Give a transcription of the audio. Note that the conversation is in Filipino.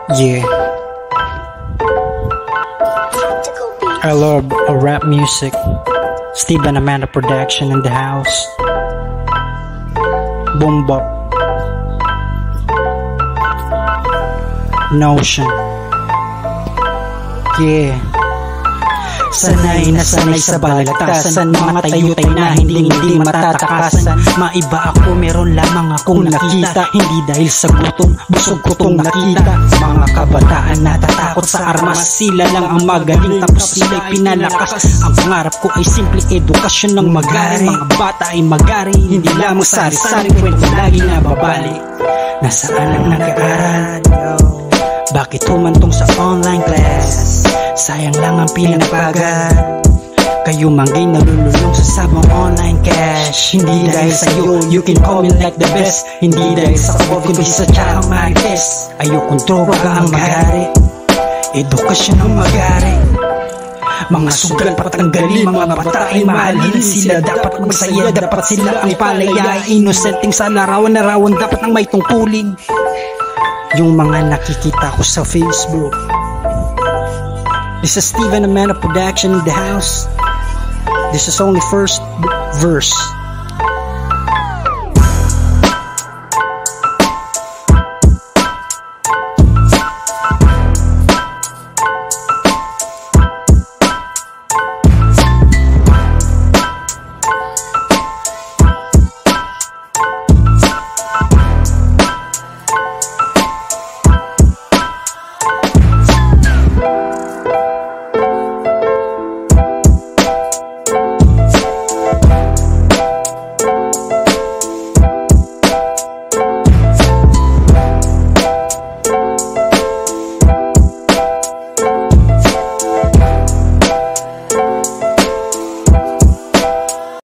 Yeah, I love rap music. Steven Amanda production in the house. Boom bop. Notion. Yeah. Sanay na sanay sa balagtasan, mga tayo-tay na hindi matatakasan. Maiba ako, meron lamang akong nakita, hindi dahil sa gutom, busog ko tong nakita. Mga kabataan natatakot sa armas, sila lang ang magaling tapos sila'y pinalakas. Ang pangarap ko ay simple edukasyon ng magari. Mga bata ay magari, hindi lamang sari-sari, kwento lagi na babalik. Nasaan ang nag-aaral? Bakit humantong sa online class? Sayang lang ang pinagpagal. Kayo manggay nalululong sa sabong online cash. Hindi dahil sa'yo, you can call me like the best. Hindi dahil sa kabog, kundi sa tsakang marites. Ayokong droga ang magari, edukasyon ang magari. Mga sugal patanggalin, mga bata ay mahalin. Sila dapat magsaya, dapat sila ang palaya. Innocenting sa larawan-larawan, dapat ang may tungkulin. Yung mga nakikita ko sa Facebook. This is Steven Amanda production in the house. This is only first verse.